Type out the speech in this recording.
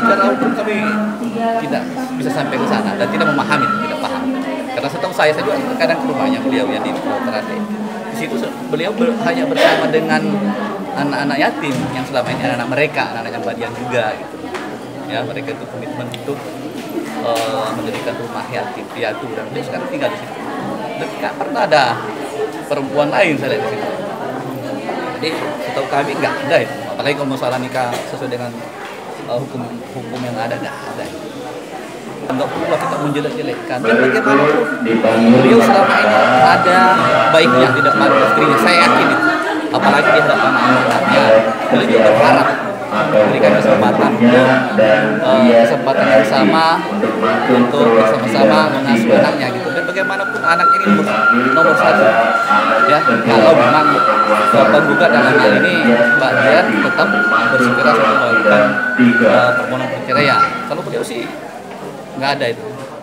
secara hukum kami tidak bisa sampai ke sana dan tidak memahami, tidak paham. Karena setahu saya juga kadang ke rumahnya beliau yang di Terate. Di situ beliau hanya bersama dengan anak-anak yatim yang selama ini anak-anak mereka, anak-anak yang Badian juga gitu. Ya, mereka itu komitmen untuk mendirikan rumah yatim piatu dan beliau sekarang tinggal di situ. Dan tidak pernah ada perempuan lain saya lihat di situ. Jadi setahu kami nggak ada itu. Apalagi kalau masalah nikah sesuai dengan hukum yang ada, nggak ada. Nggak perlu kita menjelek-jelekkan. Dan bagaimanapun beliau selama ini ada baiknya di depan istrinya. Saya yakin itu. Apalagi di hadapan anak-anaknya, beliau juga berharap memberikan kesempatan yang sama untuk bersama-sama mengasuh anaknya gitu. Dan bagaimanapun anak ini nomor satu. Ya, kalau memang penggugat dalam hal ini Mbak Dian tetap bersikeras untuk melakukan permohonan perceraian. Kalau beliau sih nggak ada itu.